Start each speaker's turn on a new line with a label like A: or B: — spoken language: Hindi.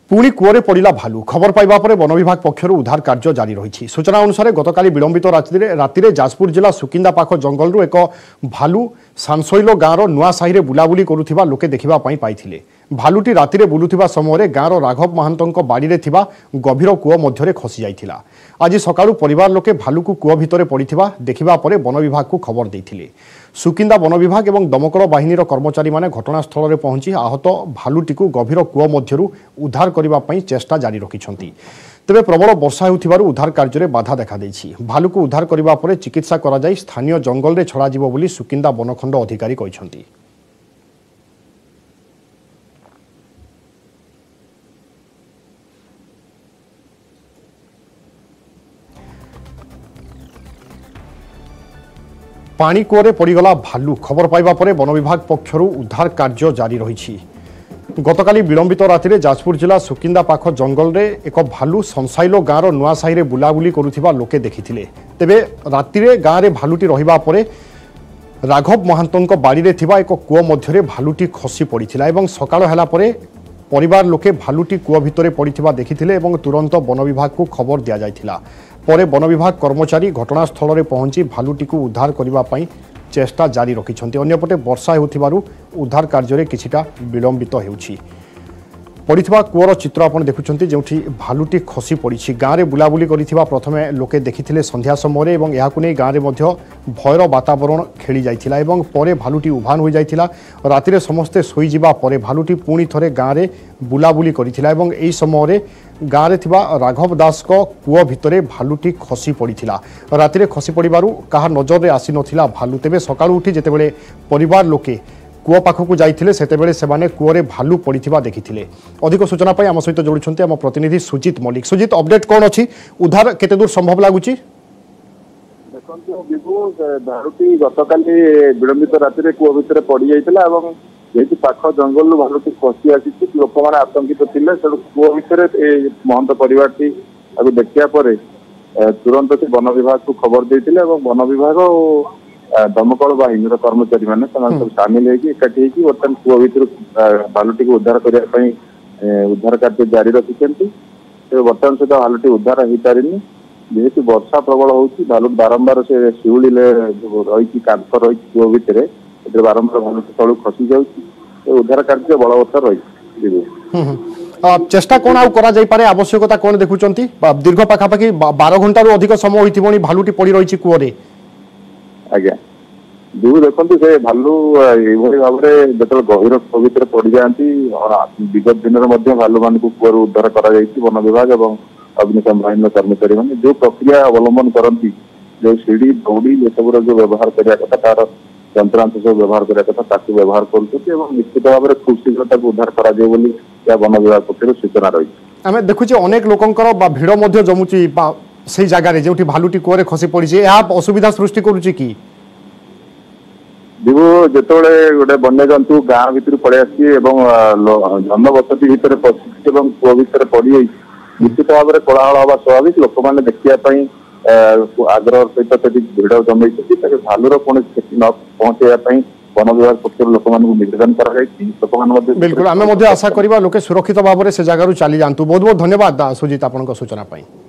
A: पुणी कूअरे पड़ा भालू खबर पाइबा पर वन विभाग पक्षर उद्धार कार्य जारी रही। सूचना अनुसार गतकाली विलंबित राति जाजपुर जिला सुकिंदा पाख जंगल एक भालू सांसोइलो गाँवर नुआ साहि बुलाबुली करुवा लोके देखा पाई। भालुटी राति बुलुवा समय गाँवर राघव महांतों बाड़ी में गभीर कूଅ मध्य खसी जाइथिला। आज सकाळु परिवार लोके भालू को कूଅ भितर पड़िथिबा देखिबा परे वन विभाग को खबर देइथिले। सुकिंदा वन विभाग और दमकल बाहिनी कर्मचारी माने घटनास्थल में पहुंची आहत भालुटी को गभीर कूଅ मध्यरु उद्धार करबा पई चेष्टा जारी रखिछंती। तेबे प्रबल वर्षा हेउथिबारु उद्धार कार्य में बाधा देखा देछि। भालू को उद्धार करबा परे चिकित्सा करा जाई स्थानीय जंगल रे छड़ा जिवो बोली सुकिंदा वनखंड अधिकारी कहिछंती। पानी कूअरे पड़गला भालू खबर पाइबा परे वन विभाग पक्षर उद्धार कार्य जारी रही। गतकाली विलंबित राति जाजपुर जिला सुकिंदा पाख जंगल रे एक भालू संसाइलो गाँवर नुआ साहि बुलाबुली करुवा लोके देखिथिले। तेबे राति गाँव में भालुटी रहिबा परे राघव महांतों बाड़ी में एक कूଅ मध्य भालुटी खसी पड़िथिला एवं सकाळ होला परे परिवार लोके भालुटी कूଅ भितर पड़िथिबा देखिथिले एवं तुरंत वन विभाग को खबर दिया जाइथिला। परे वन विभाग कर्मचारी घटनास्थल में पहुंची भालुटी को उद्धार करने चेष्टा जारी रखिछंती। अन्यपटे वर्षा हेउथिबारु उद्धार कार्य में किछिटा विलंबित हेउछि। पड़िथिबा कूअर चित्र आपण देखुछंती जेउठी भालुटी खसी पड़ी। गाँव में बुलाबुली करिथिबा प्रथमे लोके देखिथिले संध्या समय एवं याकु नै गाँव में मध्य भयर वातावरण खेली जाइथिला एवं परे भालुटी उभान हो जाइथिला। रातिरे समस्ते सोई जिबा परे भालुटी पुणी थरे गाँव में बुलाबुली करिथिला एवं एई समय गाँव में थिबा राघव दास को कूଅ भितरे भालुटी खसी पड़िथिला। रातिरे खसी पड़िबारु काहा नजर रे आसी नथिला भालू। तेबे सकाळु उठी जेतेबेले परिवार लोके कूଅ पाखकु जाइथिले सेतेबेले सेमाने कूअरे भालू पड़िथिबा देखिथिले। अधिक सूचना पाई आम सहित जोड़िछन्ते आम प्रतिनिधि सुजित मल्लिक। सुजित, अपडेट कोन अछि? उद्धार केते दूर संभव लागुछि?
B: देखंतु बिबु भालुटी गतकाली विलंबित राति रे कूଅ भितर पड़ी जाइथिला एवं जेति पाख जंगल भालुटी खसी आसी लोक माने आतंकित थिले। से कूଅ भितर महंत परिवारटी अब देखिया परे तुरंत से वन विभाग को खबर देइथिले एवं वन विभाग दमकल बाहिनी कर्मचारी मैंने सब सामिल होती बर्तमान कूଅ भितर भालुटी को उद्धार करने उद्धार कार्य जारी रखिंट। बर्तमान सहित भालुटी उद्धार हो पारिनी जेहेतु वर्षा प्रबल होती भालू बारंबार से शिउली रही कांथ रही कूଅ भितर बारंबार भालुटी तलू खसी जाऊँगी। उद्धार कार्य बलवत्तर रही।
A: चेष्टा कौन आउ करा जाई पारे? आवश्यकता कौन देखुचंती? दीर्घ पाखापाखि 12 घंटा अधिक समय होइथिबोनी भालुटी पड़ी रही कूअरे।
B: आज्ञा दू देखते से भालू ये भाव में जो गभीर कूଅ भितर पड़ जाती विगत दिन में भालू मान कूअर उद्धार कर वन विभाग और अग्निशम बाहिनी कर्मचारी मैंने जो प्रक्रिया अवलंबन करती जो सीढ़ी दौड़ी ये सब जो व्यवहार करा कथा तार यंत्रांश सब व्यवहार करा कथा व्यवहार कर निश्चित भाव में खूब शीघ्र उद्धार कर वन विभाग पक्ष सूचना रही।
A: आम देखुचे अनेक लोकंकर भिड़ जमुची से जगार जो भालुटी कूअरे खसी पड़ी असुविधा सृष्टि करुच्ची कि
B: दिबु जेतोले गोटे वन्य जंतु गाँ भितर पड़े आसी जनबसती भितर पशि कूଅ भितर पड़ निश्चित भाव में कोलाहल हवा स्वाभाविक। लोक मैंने देखा आग्रह सहित भिड़ जमे भालूर कौन क्षति न पहुंचाई वन विभाग पक्ष लोक निवेदन कर
A: बिल्कुल आम आशा करवा लोके सुरक्षित भाव में से जगह चली जातु। बहुत बहुत धन्यवाद सुजित आपन सूचना पाई।